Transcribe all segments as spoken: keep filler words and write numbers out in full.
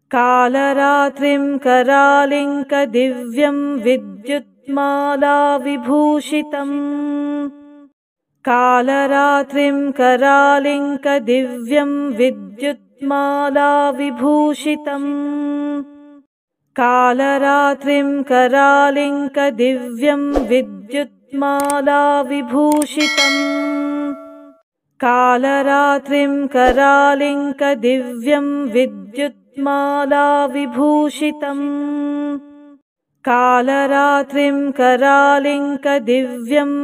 कालरात्रिं करालिङ्कदिव्यं विद्युत्मालाविभूषितम् कालरात्रिं करालिङ्कदिव्यं विद्युत्मालाविभूषितम् कालरात्रिं करालिङ्कदिव्यं विद्युत्मालाविभूषितम् कालरात्रिं करालिङ्कदिव्यं विद्युत्मालाविभूषितम् कालरात्रिं करालिङ्कदिव्यं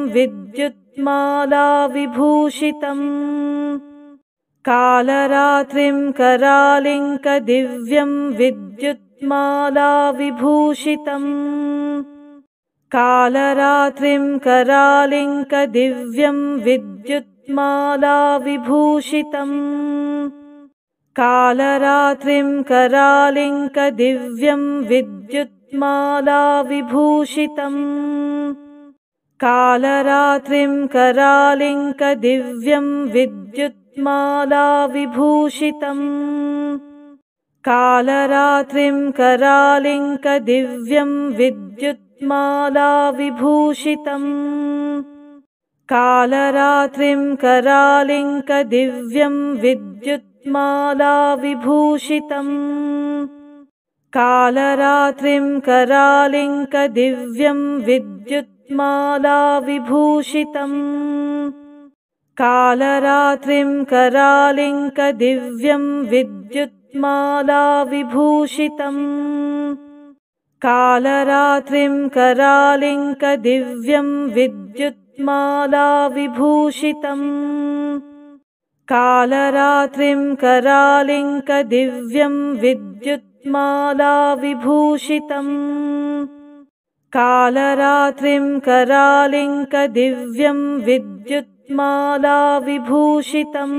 विद्युत्मालाविभूषितम् कालरात्रिं करालिङ्कदिव्यं विद्युत्मालाविभूषितम् कालरात्रिं करालिङ्कदिव्यं विद्युत्मालाविभूषितम् कालरात्रिं करालिङ्कदिव्यं विद्युत्मालाविभूषितम् कालरात्रिं करालिङ्कदिव्यं विद्युत्मालाविभूषितम् कालरात्रिं करालिङ्कदिव्यं विद्युत्मालाविभूषितम् कालरात्रिं करालिङ्कदिव्यं विद्युत्मालाविभूषितम् कालरात्रिं करालिङ्कदिव्यं विद्युत्मालाविभूषितम् कालरात्रिं करालिङ्कदिव्यं विद्युत्मालाविभूषितम् कालरात्रिं करालिङ्कदिव्यं विद्युत्मालाविभूषितम् कालरात्रिं करालिङ्कदिव्यं विद्युत्मालाविभूषितम् कालरात्रिं करालिङ्कदिव्यं विद्युत्मालाविभूषितम्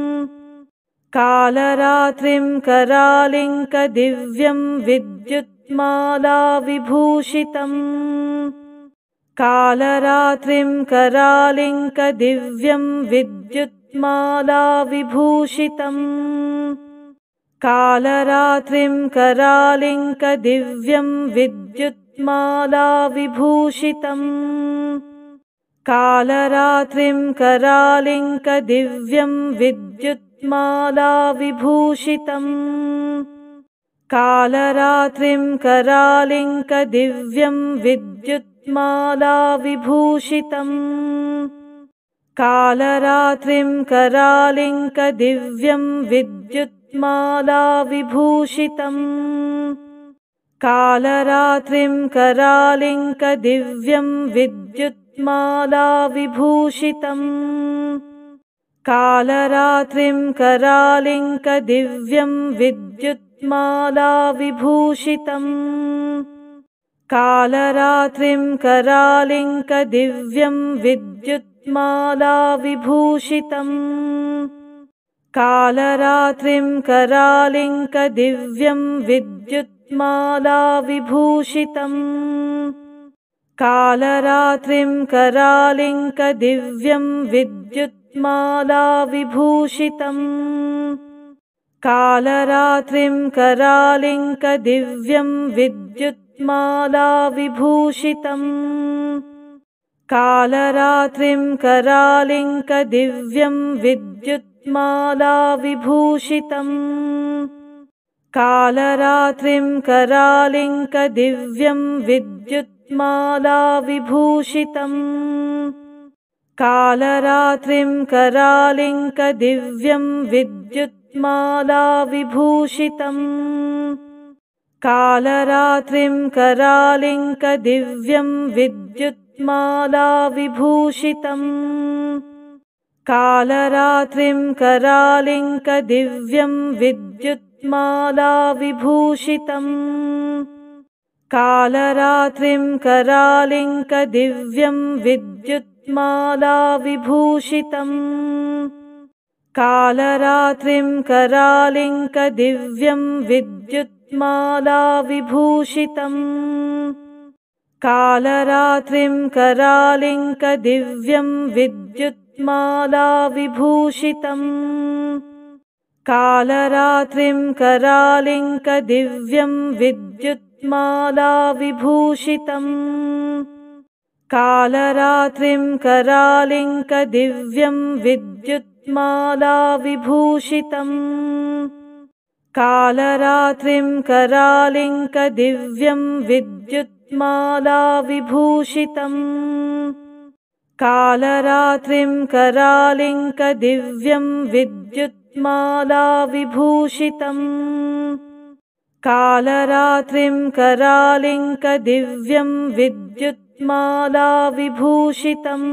कालरात्रिं करालिङ्कदिव्यं विद्युत्मालाविभूषितम् कालरात्रिं करालिङ्कदिव्यं विद्युत्मालाविभूषितम् कालरात्रिं करालिङ्कदिव्यं विद्युत्मालाविभूषितम् कालरात्रिं करालिङ्कदिव्यं विद्युत्मालाविभूषितम् कालरात्रिं करालिङ्कदिव्यं विद्युत्मालाविभूषितम् कालरात्रिं करालिङ्कदिव्यं विद्युत्मालाविभूषितम् कालरात्रिं करालिङ्कदिव्यं विद्युत्मालाविभूषितम् कालरात्रिं करालिङ्कदिव्यं विद्युत्मालाविभूषितम् कालरात्रिं करालिङ्कदिव्यं विद्युत्मालाविभूषितम् कालरात्रिं करालिङ्कदिव्यं विद्युत्मालाविभूषितम् कालरात्रिं करालिङ्कदिव्यं विद्युत्मालाविभूषितम् कालरात्रिं करालिङ्कदिव्यं विद्युत्मालाविभूषितम् कालरात्रिं करालिङ्कदिव्यं विद्युत्मालाविभूषितम् कालरात्रिं करालिङ्कदिव्यं विद्युत्मालाविभूषितम् कालरात्रिं करालिङ्कदिव्यं विद्युत्मालाविभूषितम् कालरात्रिं करालिङ्कदिव्यं विद्युत्मालाविभूषितम् कालरात्रिं करालिङ्कदिव्यं विद्युत्मालाविभूषितम् कालरात्रिं करालिङ्कदिव्यं विद्युत्मालाविभूषितम् कालरात्रिं करालिङ्कदिव्यं विद्युत्मालाविभूषितम् कालरात्रिं करालिङ्कदिव्यं विद्युत्मालाविभूषितम् कालरात्रिं करालिङ्कदिव्यं विद्युत्मालाविभूषितम् कालरात्रिं करालिङ्कदिव्यं विद्युत्मालाविभूषितम् कालरात्रिं करालिङ्कदिव्यं विद्युत्मालाविभूषितम् कालरात्रिं करालिङ्कदिव्यं विद्युत्मालाविभूषितम् कालरात्रिं करालिङ्कदिव्यं विद्युत्मालाविभूषितम्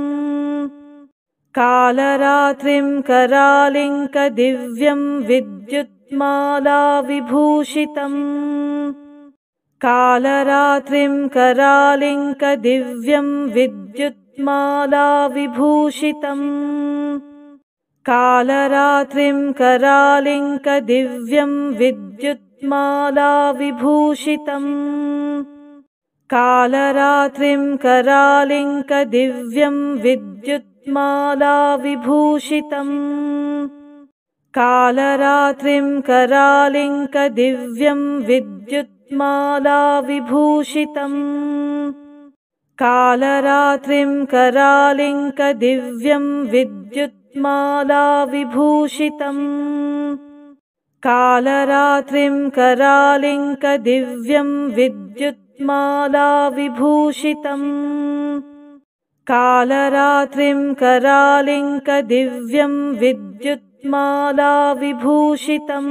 कालरात्रिं करालिङ्कदिव्यं विद्युत्मालाविभूषितम् कालरात्रिं करालिङ्कदिव्यं विद्युत्मालाविभूषितम् कालरात्रिं करालिङ्कदिव्यं विद्युत्मालाविभूषितम् कालरात्रिं करालिङ्कदिव्यं विद्युत्मालाविभूषितम् कालरात्रिं करालिङ्कदिव्यं विद्युत्मालाविभूषितम् कालरात्रिं करालिङ्कदिव्यं विद्युत्मालाविभूषितम् कालरात्रिं करालिङ्कदिव्यं विद्युत्मालाविभूषितम् कालरात्रिं करालिङ्कदिव्यं विद्युत्मालाविभूषितम्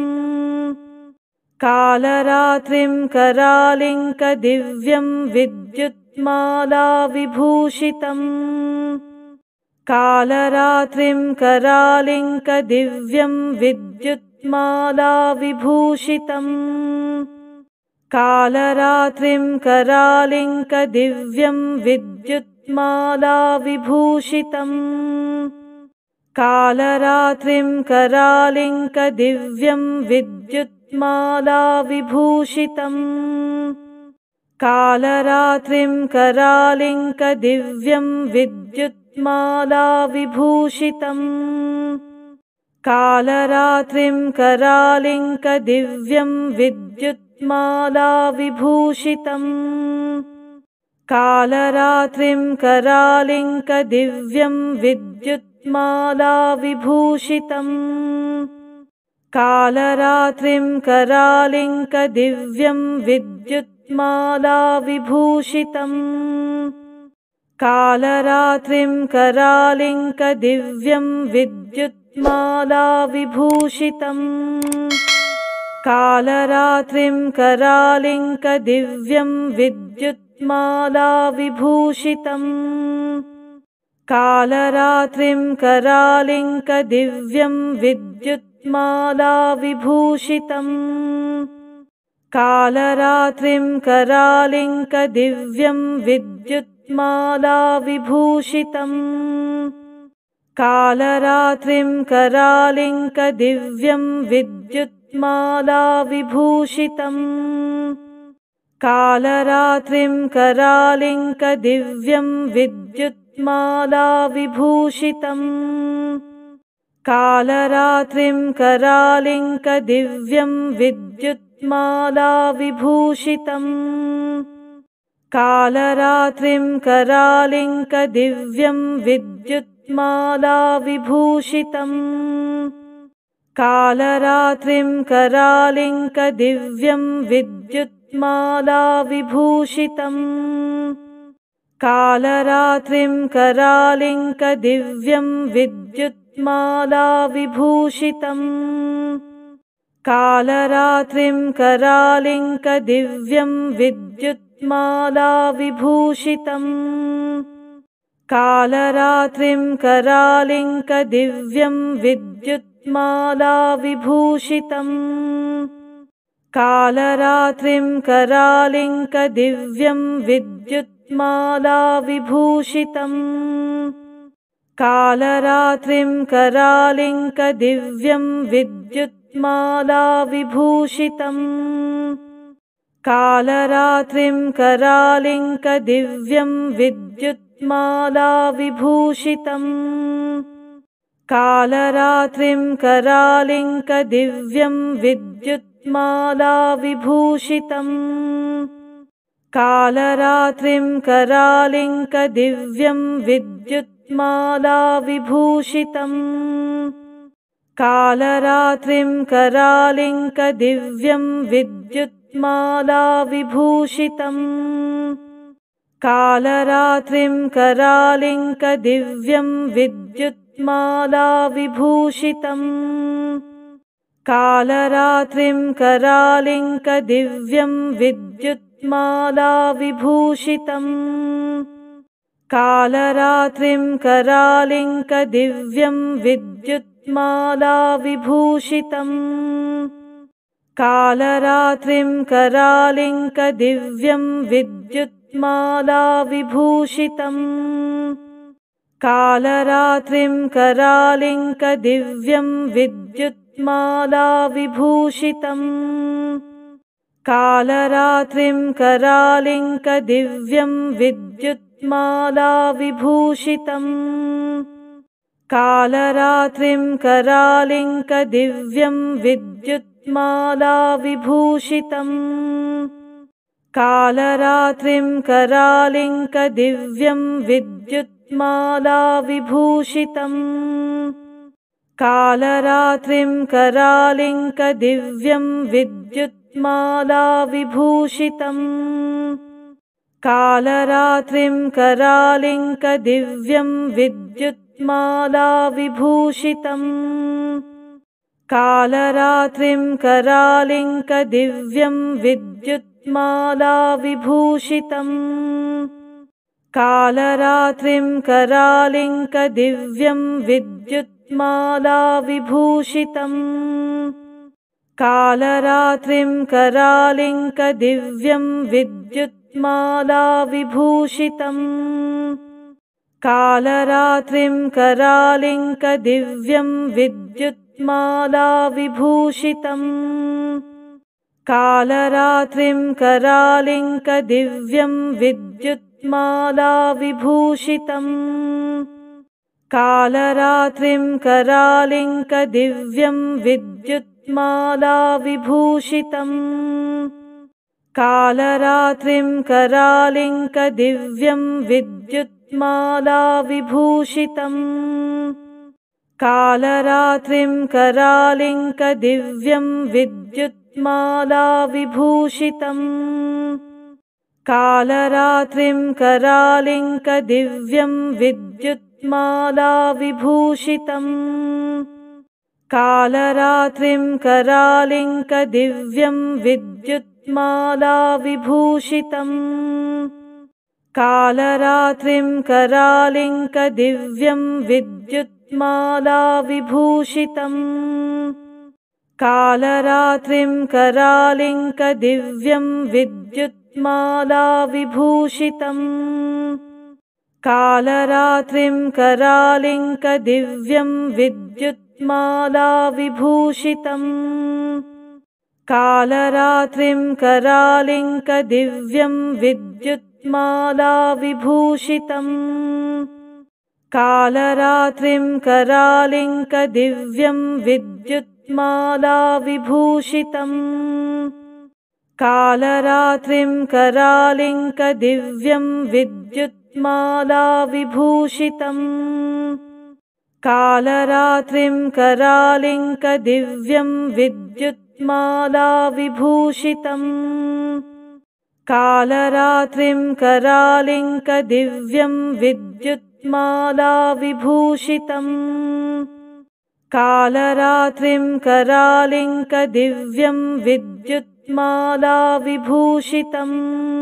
कालरात्रिं करालिङ्कदिव्यं विद्युत्मालाविभूषितम् कालरात्रिं करालिङ्कदिव्यं विद्युत्मालाविभूषितम् कालरात्रिं करालिङ्कदिव्यं विद्युत्मालाविभूषितम् कालरात्रिं करालिङ्कदिव्यं विद्युत्मालाविभूषितम् कालरात्रिं करालिङ्कदिव्यं विद्युत्मालाविभूषितम् कालरात्रिं करालिङ्कदिव्यं विद्युत्मालाविभूषितम् कालरात्रिं करालिङ्कदिव्यं विद्युत्मालाविभूषितम् कालरात्रिं करालिङ्कदिव्यं विद्युत्मालाविभूषितम् कालरात्रिं करालिङ्कदिव्यं विद्युत्मालाविभूषितम् कालरात्रिं करालिङ्कदिव्यं विद्युत्मालाविभूषितम् कालरात्रिं करालिङ्कदिव्यं विद्युत्मालाविभूषितम् कालरात्रिं करालिङ्कदिव्यं विद्युत्मालाविभूषितम् कालरात्रिं करालिङ्कदिव्यं विद्युत्मालाविभूषितम् कालरात्रिं करालिङ्कदिव्यं विद्युत्मालाविभूषितम् कालरात्रिं करालिङ्कदिव्यं विद्युत्मालाविभूषितम् कालरात्रिं करालिङ्कदिव्यं विद्युत्मालाविभूषितम् कालरात्रिं करालिङ्कदिव्यं विद्युत्मालाविभूषितम् कालरात्रिं करालिङ्कदिव्यं विद्युत्मालाविभूषितम् कालरात्रिं करालिङ्कदिव्यं विद्युत्मालाविभूषितम् कालरात्रिं करालिङ्कदिव्यं विद्युत्मालाविभूषितम् कालरात्रिं करालिङ्कदिव्यं विद्युत्मालाविभूषितम् कालरात्रिं करालिङ्कदिव्यं विद्युत्मालाविभूषितम् कालरात्रिं करालिङ्कदिव्यं विद्युत्मालाविभूषितम् कालरात्रिं करालिङ्कदिव्यं विद्युत्मालाविभूषितम् कालरात्रिं करालिङ्कदिव्यं विद्युत्मालाविभूषितम् कालरात्रिं करालिङ्कदिव्यं विद्युत्मालाविभूषितम् कालरात्रिं करालिङ्कदिव्यं विद्युत्मालाविभूषितम् कालरात्रिं करालिङ्कदिव्यं विद्युत्मालाविभूषितम् कालरात्रिं करालिङ्कदिव्यं विद्युत्मालाविभूषितम् कालरात्रिं करालिङ्कदिव्यं विद्युत्मालाविभूषितम् कालरात्रिं करालिङ्कदिव्यं विद्युत्मालाविभूषितम् कालरात्रिं करालिङ्कदिव्यं विद्युत्मालाविभूषितम् कालरात्रिं करालिङ्कदिव्यं विद्युत्मालाविभूषितम् कालरात्रिं करालिङ्कदिव्यं विद्युत्मालाविभूषितम् कालरात्रिं करालिङ्कदिव्यं विद्युत्मालाविभूषितम् कालरात्रिं करालिङ्कदिव्यं विद्युत्मालाविभूषितम् कालरात्रिं करालिङ्कदिव्यं विद्युत्मालाविभूषितम् कालरात्रिं करालिङ्कदिव्यं विद्युत्मालाविभूषितम् कालरात्रिं करालिङ्कदिव्यं विद्युत्मालाविभूषितम् कालरात्रिं करालिङ्कदिव्यं विद्युत्मालाविभूषितम् कालरात्रिं करालिङ्कदिव्यं विद्युत्मालाविभूषितम् कालरात्रिं करालिङ्कदिव्यं विद्युत्मालाविभूषितम् कालरात्रिं करालिङ्कदिव्यं विद्युत्मालाविभूषितम् कालरात्रिं करालिङ्कदिव्यं विद्युत्मालाविभूषितम् कालरात्रिं करालिङ्कदिव्यं विद्युत्मालाविभूषितम् कालरात्रिं करालिङ्कदिव्यं विद्युत्मालाविभूषितम् कालरात्रिं करालिङ्कदिव्यं विद्युत्मालाविभूषितम् कालरात्रिं करालिङ्कदिव्यं विद्युत्मालाविभूषितम् कालरात्रिं करालिङ्कदिव्यं विद्युत्मालाविभूषितम् कालरात्रिं करालिङ्कदिव्यं विद्युत्मालाविभूषितम् कालरात्रिं करालिङ्कदिव्यं विद्युत्मालाविभूषितम् कालरात्रिं करालिङ्कदिव्यं विद्युत्मालाविभूषितम् कालरात्रिं करालिङ्कदिव्यं विद्युत्मालाविभूषितम् कालरात्रिं करालिङ्कदिव्यं विद्युत्मालाविभूषितम् कालरात्रिं करालिङ्कदिव्यं विद्युत्मालाविभूषितम् कालरात्रिं करालिङ्कदिव्यं विद्युत्मालाविभूषितम् कालरात्रिं करालिङ्कदिव्यं विद्युत्मालाविभूषितम् कालरात्रिं करालिङ्कदिव्यं विद्युत्मालाविभूषितम् कालरात्रिं करालिङ्कदिव्यं विद्युत्मालाविभूषितम् कालरात्रिं करालिङ्कदिव्यं विद्युत्मालाविभूषितम् कालरात्रिं करालिङ्कदिव्यं विद्युत्मालाविभूषितम्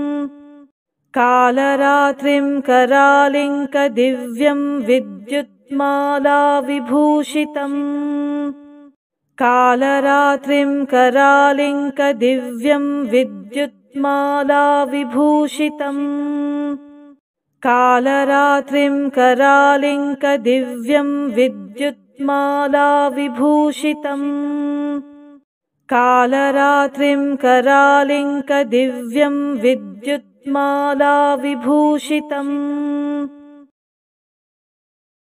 कालरात्रिं करालिङ्कदिव्यं विद्युत्मालाविभूषितम् कालरात्रिं करालिङ्कदिव्यं विद्युत्मालाविभूषितम् कालरात्रिं करालिङ्कदिव्यं विद्युत्मालाविभूषितम् कालरात्रिं करालिङ्कदिव्यं विद्युत्मालाविभूषितम् कालरात्रिं करालिङ्कदिव्यं विद्युत्मालाविभूषितम् कालरात्रिं करालिङ्कदिव्यं विद्युत्मालाविभूषितम् कालरात्रिं करालिङ्कदिव्यं विद्युत्मालाविभूषितम्